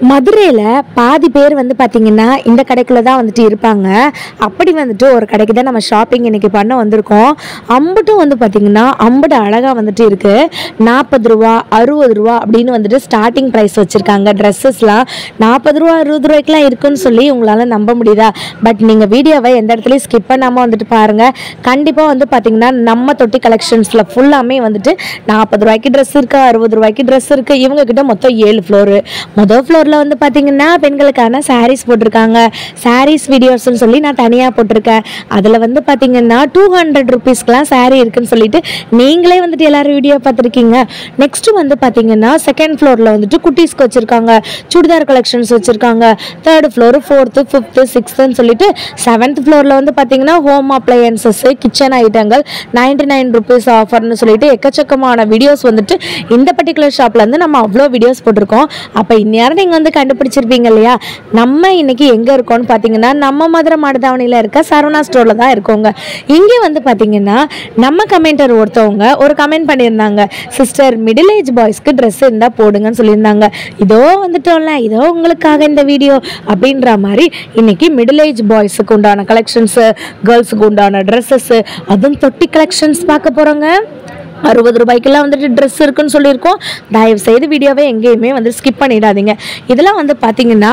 மதுரையில் பாதி பேர் வந்து பார்த்திங்கன்னா இந்த கடைக்குள்ள தான் வந்துட்டு இருப்பாங்க. அப்படி வந்துட்டு ஒரு கடைக்கு தான் நம்ம ஷாப்பிங் இன்றைக்கி பண்ண வந்திருக்கோம். அம்புட்டும் வந்து பார்த்திங்கன்னா அம்புட்டு அழகாக வந்துட்டு இருக்குது. 40 ரூபா 60 ரூபா அப்படின்னு வந்துட்டு ஸ்டார்டிங் ப்ரைஸ் வச்சுருக்காங்க. ட்ரெஸ்ஸஸ்லாம் 40 ரூபா 60 ரூபாய்க்குலாம் இருக்குன்னு சொல்லி உங்களால் நம்ப முடியுதா? பட் நீங்கள் வீடியோவை எந்த இடத்துலையும் ஸ்கிப் பண்ணாமல் வந்துட்டு பாருங்கள். கண்டிப்பாக வந்து பார்த்திங்கன்னா நம்ம தொட்டி கலெக்ஷன்ஸில் ஃபுல்லாமே வந்துட்டு 40 ரூபாய்க்கு ட்ரெஸ் இருக்குது, 60 ரூபாய்க்கு ட்ரெஸ் இருக்குது. இவங்கக்கிட்ட மொத்தம் 7 ஃப்ளோரு. மொதல் ஃப்ளோரில் வந்து பார்த்தீங்கன்னா பெண்களுக்கான சாரீஸ் போட்டிருக்காங்க. சாரீஸ் வீடியோஸ்ன்னு சொல்லி நான் தனியாக போட்டிருக்கேன். அதில் வந்து பார்த்தீங்கன்னா 200 ருபீஸ்க்குலாம் சாரீ இருக்குன்னு சொல்லிட்டு நீங்களே வந்துட்டு எல்லாரும் வீடியோ பார்த்துருக்கீங்க. நெக்ஸ்ட்டு வந்து பார்த்தீங்கன்னா செகண்ட் ஃப்ளோரில் வந்துட்டு குட்டீஸ்க்கு வச்சுருக்காங்க, சுடிதார் கலெக்ஷன்ஸ் வச்சுருக்காங்க. Third floor, 4th, 5th, 6th சொல்லிட்டு 7th ஃப்ளோரில் வந்து பார்த்தீங்கன்னா ஹோம் அப்ளையன்சஸ், கிச்சன் ஐட்டங்கள் 99 ருபீஸ் ஆஃபர்னு சொல்லிட்டு எக்கச்சக்கமான வீடியோஸ் வந்துட்டு இந்த பர்டிகுலர் ஷாப்பில் வந்து நம்ம அவ்வளோ வீடியோஸ் போட்டிருக்கோம். அப்போ இந்நேரம் நீங்கள் வந்து கண்டுபிடிச்சிருப்பீங்க இல்லையா? நம்ம இன்னைக்கு எங்கே இருக்கோம்னு பார்த்தீங்கன்னா நம்ம மதுரை மாடுதாவணியில் இருக்க சரவணா ஸ்டோரில் தான் இருக்கோங்க. இங்கே வந்து பார்த்தீங்கன்னா நம்ம கமெண்டர் ஒருத்தவங்க ஒரு கமெண்ட் பண்ணியிருந்தாங்க, சிஸ்டர் மிடில் ஏஜ் பாய்ஸ்க்கு ட்ரெஸ் இருந்தால் போடுங்கன்னு சொல்லியிருந்தாங்க. இதோ வந்துட்டோம்ல, இதோ உங்களுக்காக இந்த வீடியோ அப்படின்ற மாதிரி இன்னைக்கு மிடில் ஏஜ் பாய்ஸுக்கு உண்டான கலெக்ஷன்ஸு, கேர்ள்ஸுக்கு உண்டான ட்ரெஸ்ஸஸ்ஸு, அதுவும் தொட்டி கலெக்ஷன்ஸ் பார்க்க போகிறோங்க. 60 ரூபாய்க்கெல்லாம் வந்துட்டு ட்ரெஸ் இருக்குன்னு சொல்லியிருக்கோம். தயவு செய்து வீடியோவை எங்கேயுமே வந்து ஸ்கிப் பண்ணிடாதீங்க. இதெல்லாம் வந்து பார்த்தீங்கன்னா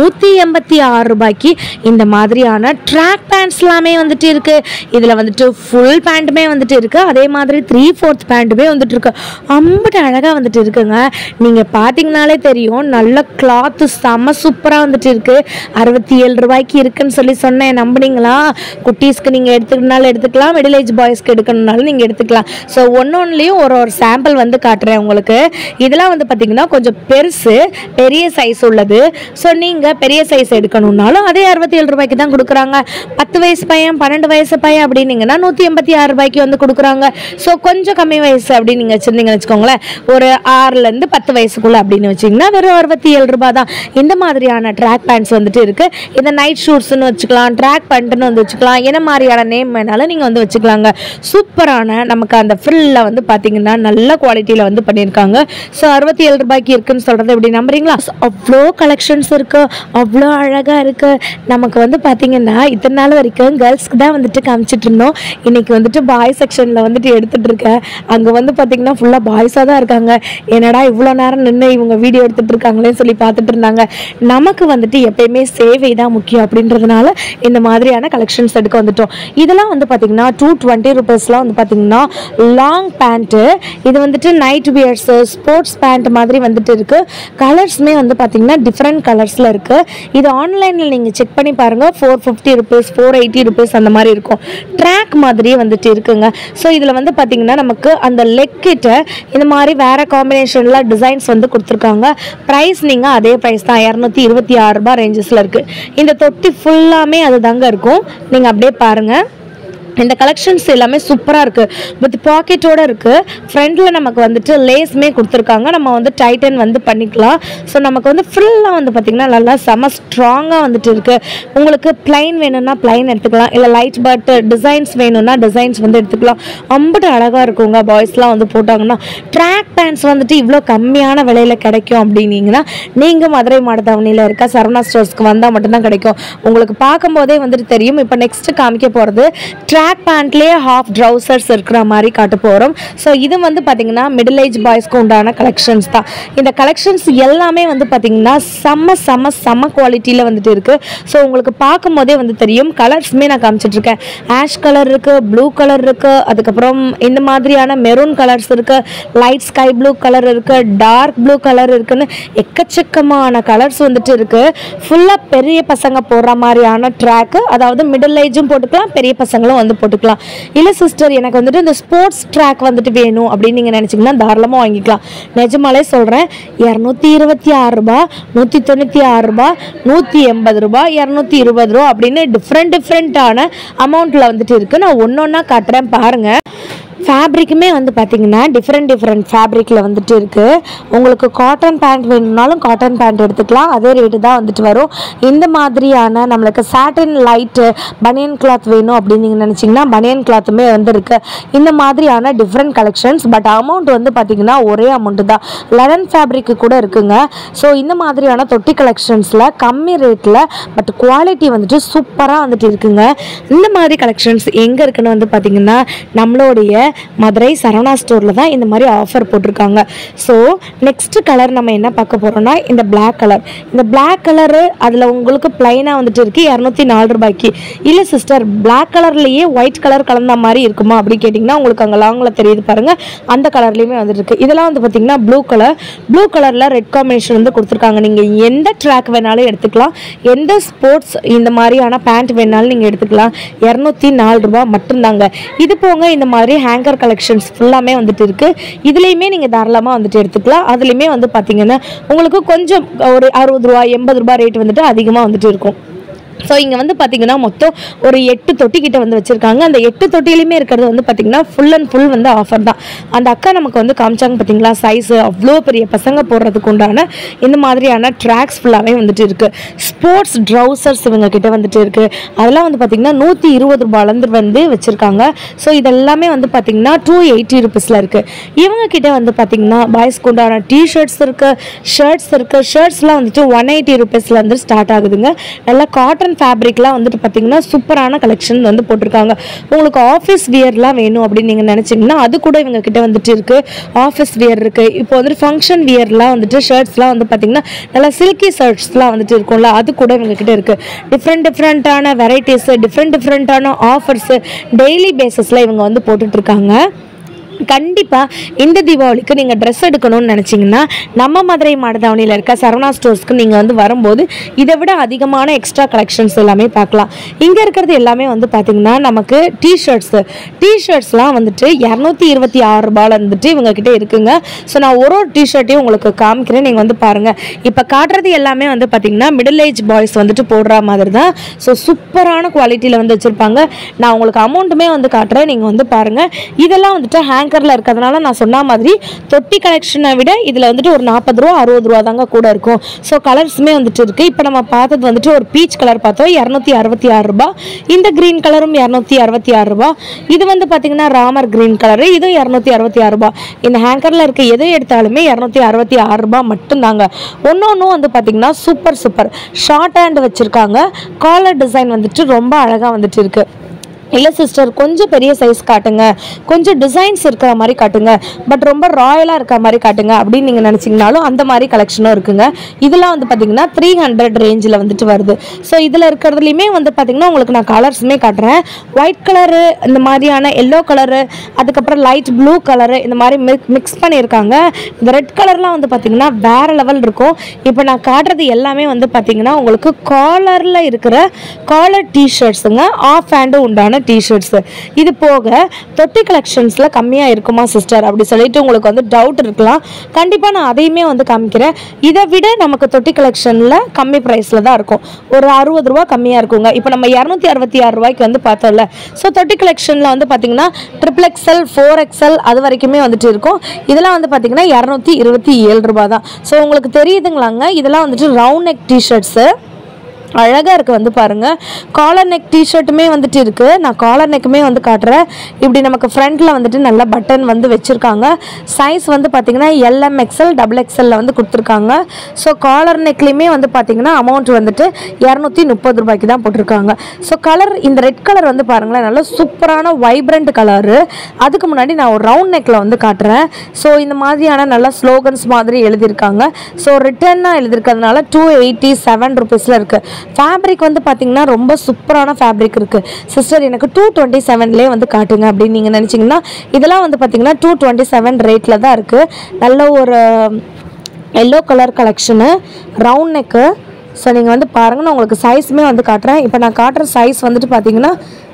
186 ரூபாய்க்கு இந்த மாதிரியான ட்ராக் பேண்ட்ஸ் எல்லாமே வந்துட்டு இருக்குது. இதில் வந்துட்டு ஃபுல் பேண்ட்டுமே வந்துட்டு இருக்குது, அதே மாதிரி 3/4 பேண்ட்டுமே வந்துட்டு இருக்கு. அம்பட்டு அழகாக வந்துட்டு இருக்குங்க. நீங்கள் பார்த்தீங்கனாலே தெரியும், நல்ல கிளாத்து செம்ம சூப்பராக வந்துட்டு இருக்குது. 67 ரூபாய்க்கு இருக்குன்னு சொல்லி சொன்னேன், நம்புனீங்களா? குட்டீஸ்க்கு நீங்கள் எடுத்துக்கினாலும் எடுத்துக்கலாம், மிடில் ஏஜ் பாய்ஸ்க்கு எடுக்கணும்னாலும் நீங்கள் எடுத்துக்கலாம். ஸோ ஒன்றுலேயும் ஒரு சாம்பிள் வந்து காட்டுறேன் உங்களுக்கு. இதெல்லாம் வந்து பார்த்தீங்கன்னா கொஞ்சம் பெருசு, பெரிய சைஸ் உள்ளது. ஸோ நீங்கள் பெரிய சைஸ் எடுக்கணும்னாலும் அதே 67 ரூபாய்க்கு தான் கொடுக்குறாங்க. 10 வயசு பையன், 12 வயசு பையன் அப்படின்னீங்கன்னா 186 ரூபாய்க்கு வந்து கொடுக்குறாங்க. ஸோ கொஞ்சம் கம்மி வயசு அப்படின்னு நீங்கள் வச்சுருந்தீங்கன்னு வச்சுக்கோங்களேன், ஒரு 6லேருந்து 10 வயசுக்குள்ளே அப்படின்னு வச்சிங்கன்னா வெறும் 67 ரூபா தான். இந்த மாதிரியான ட்ராக் பேண்ட்ஸ் வந்துட்டு இருக்குது. இதை நைட் ஷூட்ஸ்ன்னு வச்சுக்கலாம், ட்ராக் பேண்ட்டுன்னு வந்து வச்சுக்கலாம், என்ன மாதிரியான நேம் வேணாலும் நீங்கள் வந்து வச்சுக்கலாங்க. சூப்பரான நமக்கு அந்த ஃப்ரில்ல வந்து பார்த்தீங்கன்னா நல்ல குவாலிட்டியில் வந்து பண்ணியிருக்காங்க. ஸோ 67 ரூபாய்க்கு இருக்குன்னு சொல்கிறது எப்படி நம்புறீங்களா? அவ்வளோ கலெக்ஷன்ஸ் இருக்குது, அவ்வளோ அழகாக இருக்குது. நமக்கு வந்து பார்த்தீங்கன்னா இத்தனை நாள் வரைக்கும் கேர்ள்ஸ்க்கு தான் வந்துட்டு காமிச்சிட்டு இருந்தோம். இன்றைக்கி வந்துட்டு பாய் செக்ஷனில் வந்துட்டு எடுத்துகிட்டு இருக்கேன். அங்கே வந்து பார்த்தீங்கன்னா ஃபுல்லாக பாய்ஸாக தான் இருக்காங்க. என்னடா இவ்வளோ நேரம் நின்று இவங்க வீடியோ எடுத்துகிட்டு இருக்காங்களேன்னு சொல்லி பார்த்துட்டு இருந்தாங்க. நமக்கு வந்துட்டு எப்பயுமே சேவை தான் முக்கியம் அப்படின்றதுனால இந்த மாதிரியான கலெக்ஷன்ஸ் எடுக்க வந்துட்டோம். இதெல்லாம் வந்து பார்த்தீங்கன்னா 220 ருபீஸ்லாம் வந்து பார்த்தீங்கன்னா லாங் பேண்ட்டு. இது வந்துட்டு நைட் வியர்ஸு, ஸ்போர்ட்ஸ் பேண்ட் மாதிரி வந்துட்டு இருக்குது. கலர்ஸுமே வந்து பார்த்தீங்கன்னா டிஃப்ரெண்ட் கலர்ஸில் இருக்குது. இது ஆன்லைனில் நீங்கள் செக் பண்ணி பாருங்கள், 450 ருபீஸ் 480 ருபீஸ் அந்த மாதிரி இருக்கும். ட்ராக் மாதிரியே வந்துட்டு இருக்குங்க. ஸோ இதில் வந்து பார்த்தீங்கன்னா நமக்கு அந்த லெக் கிட்ட இந்த மாதிரி வேறு காம்பினேஷனில் டிசைன்ஸ் வந்து கொடுத்துருக்காங்க. ப்ரைஸ் நீங்கள் அதே ப்ரைஸ் தான், 226 ரூபா ரேஞ்சஸில் இருக்குது. இந்த தொட்டி ஃபுல்லாமே அது தாங்க இருக்கும். நீங்கள் அப்படியே பாருங்கள். இந்த கலெக்ஷன்ஸ் எல்லாமே சூப்பராக இருக்குது. வித் பாக்கெட்டோடு இருக்குது. ஃப்ரண்டில் நமக்கு வந்துட்டு லேஸ்மே கொடுத்துருக்காங்க. நம்ம வந்து டைட்டன் வந்து பண்ணிக்கலாம். ஸோ நமக்கு வந்து ஃபுல்லாக வந்து பார்த்திங்கன்னா நல்லா செம ஸ்ட்ராங்காக வந்துட்டு இருக்குது. உங்களுக்கு ப்ளைன் வேணும்னா ப்ளைன் எடுத்துக்கலாம், இல்லை லைட் பட் டிசைன்ஸ் வேணும்னா டிசைன்ஸ் வந்து எடுத்துக்கலாம். அம்பட்டு அழகாக இருக்குங்க. பாய்ஸ்லாம் வந்து போட்டாங்கன்னா ட்ராக் பேண்ட்ஸ் வந்துட்டு இவ்வளோ கம்மியான விலையில் கிடைக்கும் அப்படின்னீங்கன்னா நீங்கள் மதுரை மாடுதாவணியில் இருக்க சரவணா ஸ்டோர்ஸ்க்கு வந்தால் மட்டும்தான் கிடைக்கும். உங்களுக்கு பார்க்கும்போதே வந்துட்டு தெரியும். இப்போ நெக்ஸ்ட்டு காமிக்க போகிறது ட்ராக் பேண்ட்லேயே ஹாஃப் ட்ரௌசர்ஸ் இருக்கிற மாதிரி காட்ட போகிறோம். ஸோ இது வந்து பார்த்தீங்கன்னா மிடில் ஏஜ் பாய்ஸ்க்கு உண்டான கலெக்ஷன்ஸ் தான். இந்த கலெக்ஷன்ஸ் எல்லாமே வந்து பார்த்தீங்கன்னா செம்ம குவாலிட்டியில் வந்துட்டு இருக்குது. ஸோ உங்களுக்கு பார்க்கும் போதே வந்து தெரியும். கலர்ஸுமே நான் காமிச்சிட்ருக்கேன். ஆஷ் கலர் இருக்குது, ப்ளூ கலர் இருக்குது, அதுக்கப்புறம் இந்த மாதிரியான மெரூன் கலர்ஸ் இருக்குது, லைட் ஸ்கை ப்ளூ கலர் இருக்குது, டார்க் ப்ளூ கலர் இருக்குன்னு எக்கச்சக்கமான கலர்ஸ் வந்துட்டு இருக்குது. ஃபுல்லாக பெரிய பசங்க போடுற மாதிரியான ட்ராக்கு, அதாவது மிடில் ஏஜும் போட்டுக்கலாம், பெரிய பசங்களும் வந்து போட்டுக்கலாம். இல்லை சிஸ்டர் எனக்கு வந்துட்டு இந்த ஸ்போர்ட்ஸ் ட்ராக் வந்துட்டு வேணும் அப்படின்னு நீங்கள் நினச்சிங்கன்னா தாராளமாக வாங்கிக்கலாம். நிஜமாலே சொல்கிறேன், 226 ரூபா, 196 ரூபா, 180 ரூபா, 220 ரூபா அப்படின்னு டிஃப்ரெண்ட்டான அமௌண்ட்டில் வந்துட்டு இருக்குது. நான் ஒன்று ஒன்றா காட்டுறேன் பாருங்கள். ஃபேப்ரிக்குமே வந்து பார்த்திங்கன்னா டிஃப்ரெண்ட் ஃபேப்ரிக்கில் வந்துட்டு இருக்குது. உங்களுக்கு காட்டன் பேண்ட் வேணும்னாலும் காட்டன் பேண்ட் எடுத்துக்கலாம், அதே ரேட்டு தான் வந்துட்டு வரும். இந்த மாதிரியான நம்மளுக்கு சாட்டின் லைட்டு பனியன் கிளாத் வேணும் அப்படின்னு நீங்கள் நினச்சிங்கன்னா பனியன் கிளாத்துமே வந்து இருக்குது. இந்த மாதிரியான டிஃப்ரெண்ட் கலெக்ஷன்ஸ். பட் அமௌண்ட் வந்து பார்த்திங்கன்னா ஒரே அமௌண்ட்டு தான். லெனன் ஃபேப்ரிக்கு கூட இருக்குங்க. ஸோ இந்த மாதிரியான தொட்டி கலெக்ஷன்ஸில் கம்மி ரேட்டில் பட் குவாலிட்டி வந்துட்டு சூப்பராக வந்துட்டு இருக்குங்க. இந்த மாதிரி கலெக்ஷன்ஸ் எங்கே இருக்குன்னு வந்து பார்த்திங்கன்னா நம்மளுடைய மதுரை சரவணா ஸ்டோரில் தான் இந்த மாதிரி ஆஃபர் போட்டிருக்காங்க. ஸோ நெக்ஸ்ட்டு கலர் நம்ம என்ன பார்க்க போகிறோம்னா இந்த பிளாக் கலர். இந்த பிளாக் கலரு அதில் உங்களுக்கு ப்ளைனாக வந்துட்டு இருக்குது 204 ரூபாய்க்கு. இல்லை சிஸ்டர் பிளாக் கலர்லேயே ஒயிட் கலர் கலந்த மாதிரி இருக்குமா அப்படின்னு கேட்டிங்கன்னா உங்களுக்கு அங்கே லாங்கில் தெரியுது பாருங்கள், அந்த கலர்லேயுமே வந்துட்டு இருக்குது. இதெல்லாம் வந்து பார்த்திங்கன்னா ப்ளூ கலரில் ரெட் காம்பினேஷன் வந்து கொடுத்துருக்காங்க. நீங்கள் எந்த ட்ராக் வேணாலும் எடுத்துக்கலாம், எந்த ஸ்போர்ட்ஸ் இந்த மாதிரியான பேண்ட் வேணாலும் நீங்கள் எடுத்துக்கலாம். 204 ரூபா மட்டும்தாங்க. இது போங்க இந்த மாதிரி ஹேங்கர் கலெக்ஷன்ஸ் ஃபுல்லாமே வந்துட்டு இருக்குது. இதுலேயுமே நீங்கள் தாராளமாக வந்துட்டு எடுத்துக்கலாம். அதுலேயுமே வந்து பார்த்திங்கன்னா உங்களுக்கு கொஞ்சம் ஒரு 60 ரூபா 80 ரூபா ரேட் வந்துட்டு அதிகமாக வந்துட்டு இருக்கும். ஸோ இங்கே வந்து பார்த்திங்கன்னா மொத்தம் ஒரு 8 தொட்டிக்கிட்ட வந்து வச்சுருக்காங்க. அந்த 8 தொட்டிலையுமே இருக்கிறது வந்து பார்த்திங்கன்னா ஃபுல் அண்ட் ஃபுல் வந்து ஆஃபர் தான். அந்த அக்கா நமக்கு வந்து காமிச்சாங்க பார்த்திங்களா, சைஸு அவ்வளோ பெரிய பசங்க போடுறதுக்கு உண்டான இந்த மாதிரியான ட்ராக்ஸ் ஃபுல்லாகவே வந்துட்டு இருக்குது. ஸ்போர்ட்ஸ் ட்ரௌசர்ஸ் இவங்க கிட்ட வந்துட்டு இருக்குது. அதெல்லாம் வந்து பார்த்திங்கன்னா 120 ரூபாயிலேருந்து வந்து வச்சுருக்காங்க. ஸோ இதெல்லாமே வந்து பார்த்திங்கன்னா 280 ருபீஸில் இருக்குது. இவங்க கிட்ட வந்து பார்த்திங்கன்னா பாய்ஸ்க்கு உண்டான டிஷர்ட்ஸ் இருக்குது, ஷர்ட்ஸ் இருக்குது. ஷர்ட்ஸ்லாம் வந்துட்டு 180 ருபீஸில் வந்து ஸ்டார்ட் ஆகுதுங்க. நல்லா காட்டன் ஃபேப்ரிக்லாம் வந்துட்டு பார்த்தீங்கன்னா சூப்பரான கலெக்ஷன் வந்து போட்டிருக்காங்க. உங்களுக்கு ஆஃபீஸ் வியர்லாம் வேணும் அப்படின்னு நீங்கள் நினச்சிங்கன்னா அது கூட இவங்க கிட்ட வந்துட்டு இருக்குது. ஆஃபீஸ் வியர் இருக்குது. இப்போ வந்துட்டு ஃபங்க்ஷன் வியர்லாம் வந்துட்டு ஷர்ட்ஸ்லாம் வந்து பார்த்திங்கன்னா நல்லா சில்கி ஷர்ட்ஸ்லாம் வந்துட்டு இருக்கும்ல, அது கூட இவங்க கிட்ட இருக்குது. டிஃப்ரெண்ட்டான வெரைட்டிஸு, டிஃப்ரெண்ட்டான ஆஃபர்ஸு டெய்லி பேஸஸில் இவங்க வந்து போட்டுட்ருக்காங்க. கண்டிப்பாக இந்த தீபாவளிக்கு நீங்கள் ட்ரெஸ் எடுக்கணும்னு நினச்சிங்கன்னா நம்ம மதுரை மாடதாவணியில் இருக்க சரவணா ஸ்டோர்ஸ்க்கு நீங்கள் வந்து வரும்போது இதை விட அதிகமான எக்ஸ்ட்ரா கலெக்ஷன்ஸ் எல்லாமே பார்க்கலாம். இங்கே இருக்கிறது எல்லாமே வந்து பார்த்திங்கன்னா நமக்கு டிஷர்ட்ஸ்லாம் வந்துட்டு 226 ரூபாயில் வந்துட்டு இவங்கக்கிட்ட இருக்குங்க. ஸோ நான் ஒரு டிஷர்ட்டையும் உங்களுக்கு காமிக்கிறேன், நீங்கள் வந்து பாருங்கள். இப்போ காட்டுறது எல்லாமே வந்து பார்த்திங்கன்னா மிடில் ஏஜ் பாய்ஸ் வந்துட்டு போடுற மாதிரி தான். ஸோ சூப்பரான குவாலிட்டியில் வந்து வச்சுருப்பாங்க. நான் உங்களுக்கு அமௌண்ட்டுமே வந்து காட்டுறேன், நீங்கள் வந்து பாருங்கள். இதெல்லாம் வந்துட்டு ஹேங்கரில் இருக்கிறதுனால நான் சொன்ன மாதிரி தொட்டி கலெக்ஷனை விட இதில் வந்துட்டு ஒரு 40 ரூபா 60 ரூபா தாங்க கூட இருக்கும். ஸோ கலர்ஸுமே வந்துட்டு இருக்குது. இப்போ நம்ம பார்த்தது வந்துட்டு ஒரு பீச் கலர் பார்த்தோம் 266 ரூபா. இந்த க்ரீன் கலரும் 266 ரூபா. இது வந்து பார்த்திங்கன்னா ராமர் க்ரீன் கலரு, இதுவும் 266 ரூபா. இந்த ஹேங்கரில் இருக்க எதை எடுத்தாலுமே 266 ரூபா மட்டும்தாங்க. ஒன்றும் வந்து பார்த்திங்கன்னா சூப்பர் ஷார்ட் ஹேண்ட் வச்சுருக்காங்க. காலர் டிசைன் வந்துட்டு ரொம்ப அழகாக வந்துட்டு இருக்குது. இல்லை சிஸ்டர் கொஞ்சம் பெரிய சைஸ் காட்டுங்க, கொஞ்சம் டிசைன்ஸ் இருக்கிற மாதிரி காட்டுங்க, பட் ரொம்ப ராயலாக இருக்கிற மாதிரி காட்டுங்க அப்படின்னு நீங்கள் நினச்சிங்கனாலும் அந்த மாதிரி கலெக்ஷனும் இருக்குங்க. இதெல்லாம் வந்து பார்த்திங்கன்னா 300 ரேஞ்சில் வந்துட்டு வருது. ஸோ இதில் இருக்கிறதுலையுமே வந்து பார்த்திங்கன்னா உங்களுக்கு நான் கலர்ஸுமே காட்டுறேன். ஒயிட் கலரு, இந்த மாதிரியான எல்லோ கலரு, அதுக்கப்புறம் லைட் ப்ளூ கலரு, இந்த மாதிரி மிக்ஸ் பண்ணியிருக்காங்க. இந்த ரெட் கலர்லாம் வந்து பார்த்திங்கன்னா வேறு லெவல் இருக்கும். இப்போ நான் காட்டுறது எல்லாமே வந்து பார்த்திங்கன்னா உங்களுக்கு காலரில் இருக்கிற காலர் டிஷர்ட்ஸுங்க, ஆஃப் ஹேண்டும் உண்டான டிஷர்ட்ஸ். இது போக தொட்டி கலெக்ஷன்ஸில் கம்மியாக இருக்குமா சிஸ்டர் அப்படி சொல்லிட்டு உங்களுக்கு வந்து டவுட் இருக்கலாம். கண்டிப்பாக நான் அதையுமே வந்து காமிக்கிறேன். இதை விட நமக்கு தொட்டி கலெக்ஷனில் கம்மி ப்ரைஸில் தான் இருக்கும். ஒரு 60 ரூபா கம்மியாக இருக்குங்க. இப்போ நம்ம 266 ரூபாய்க்கு வந்து பார்த்தோம்ல. ஸோ தொட்டி கலெக்ஷனில் வந்து பார்த்திங்கன்னா XXL 4XL அது வரைக்குமே வந்துட்டு இருக்கும். இதெல்லாம் வந்து பார்த்திங்கன்னா 227 ரூபா தான். ஸோ உங்களுக்கு தெரியுதுங்களாங்க, இதெல்லாம் வந்துட்டு ரவுண்ட் நெக் டிஷர்ட்ஸு அழகாக இருக்குது. வந்து பாருங்கள், காலர் நெக் டிஷர்ட்டுமே வந்துட்டு இருக்குது. நான் காலர் நெக்குமே வந்து காட்டுறேன். இப்படி நமக்கு ஃப்ரண்ட்டில் வந்துட்டு நல்ல பட்டன் வந்து வச்சுருக்காங்க. சைஸ் வந்து பார்த்திங்கன்னா LMXL XXL வந்து கொடுத்துருக்காங்க. ஸோ காலர் நெக்லேயுமே வந்து பார்த்திங்கன்னா அமௌண்ட் வந்துட்டு 230 ரூபாய்க்கு தான் போட்டிருக்காங்க. ஸோ கலர் இந்த ரெட் கலர் வந்து பாருங்களேன், நல்ல சூப்பரான வைப்ரண்ட் கலரு. அதுக்கு முன்னாடி நான் ஒரு ரவுண்ட் நெக்கில் வந்து காட்டுறேன். ஸோ இந்த மாதிரியான நல்ல ஸ்லோகன்ஸ் மாதிரி எழுதியிருக்காங்க. ஸோ ரிட்டர்னாக எழுதியிருக்கிறதுனால 287 ருபீஸில் இருக்குது. ஃபேப்ரிக் வந்து பார்த்திங்கன்னா ரொம்ப சூப்பரான ஃபேப்ரிக் இருக்குது. சிஸ்டர் எனக்கு 227லேயே வந்து காட்டுங்க அப்படின்னு நீங்கள் நினச்சிங்கன்னா இதெல்லாம் வந்து பார்த்திங்கன்னா 227 ரேட்டில் தான் இருக்குது. நல்ல ஒரு yellow colour collection, round neck. So நீங்கள் வந்து பாருங்கள், நான் உங்களுக்கு சைஸுமே வந்து காட்டுறேன். இப்போ நான் காட்டுற சைஸ் வந்துட்டு பார்த்திங்கன்னா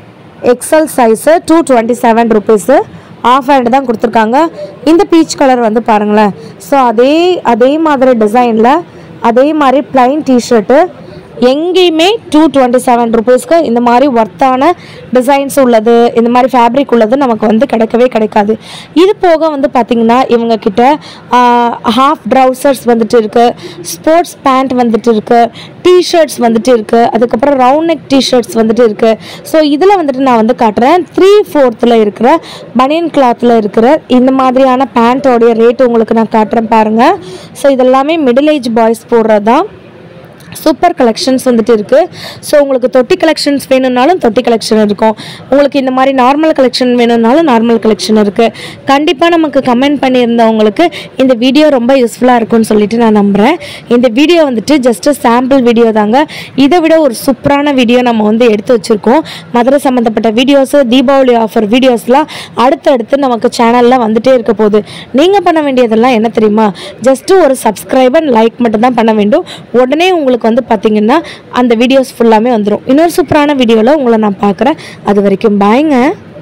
XL size 227 rupees. Half hand தான் கொடுத்துருக்காங்க. இந்த பீச் கலர் வந்து பாருங்களேன். ஸோ அதே மாதிரி டிசைனில் அதே மாதிரி ப்ளைன் டிஷர்ட்டு எங்கேயுமே 227 ருபீஸ்க்கு இந்த மாதிரி ஒர்த்தான டிசைன்ஸ் உள்ளது, இந்த மாதிரி ஃபேப்ரிக் உள்ளது நமக்கு வந்து கிடைக்கவே கிடைக்காது. இது போக வந்து பார்த்திங்கன்னா இவங்க கிட்ட ஹாஃப் ட்ரவுசர்ஸ் வந்துட்டு இருக்குது, ஸ்போர்ட்ஸ் பேண்ட் வந்துட்டு இருக்குது, டிஷர்ட்ஸ் வந்துட்டு இருக்குது, அதுக்கப்புறம் ரவுண்ட் நெக் டிஷர்ட்ஸ் வந்துட்டு இருக்குது. ஸோ இதில் வந்துட்டு நான் வந்து காட்டுறேன். 3/4 இருக்கிற பனியன் கிளாத்தில் இருக்கிற இந்த மாதிரியான பேண்ட்டோடைய ரேட் உங்களுக்கு நான் காட்டுறேன் பாருங்கள். ஸோ இதெல்லாமே மிடில் ஏஜ் பாய்ஸ் போடுறது தான். சூப்பர் கலெக்ஷன்ஸ் வந்துட்டு இருக்குது. ஸோ உங்களுக்கு தொட்டி கலெக்ஷன்ஸ் வேணும்னாலும் தொட்டி கலெக்ஷன் இருக்கும், உங்களுக்கு இந்த மாதிரி நார்மல் கலெக்ஷன் வேணும்னாலும் நார்மல் கலெக்ஷன் இருக்குது. கண்டிப்பாக நமக்கு கமெண்ட் பண்ணியிருந்தவங்களுக்கு இந்த வீடியோ ரொம்ப யூஸ்ஃபுல்லாக இருக்கும்னு சொல்லிட்டு நான் நம்புகிறேன். இந்த வீடியோ வந்துட்டு ஜஸ்ட்டு சாம்பிள் வீடியோ தாங்க. இதை விட ஒரு சூப்பரான வீடியோ நம்ம வந்து எடுத்து வச்சுருக்கோம். மதுரை சம்மந்தப்பட்ட வீடியோஸு, தீபாவளி ஆஃபர் வீடியோஸ்லாம் அடுத்தடுத்து நமக்கு சேனலில் வந்துகிட்டே இருக்க போகுது. நீங்கள் பண்ண வேண்டியதெல்லாம் என்ன தெரியுமா? ஜஸ்ட்டு ஒரு சப்ஸ்கிரைப் அண்ட் லைக் மட்டும்தான் பண்ண வேண்டும். உடனே உங்களுக்கு வந்து பார்த்தீங்கன்னா அந்த வீடியோஸ் ஃபுல்லாமே வந்துடும். இன்னொரு சூப்பரான வீடியோவில் உங்களை நான் பார்க்குறேன். அது வரைக்கும் பாய்ங்க.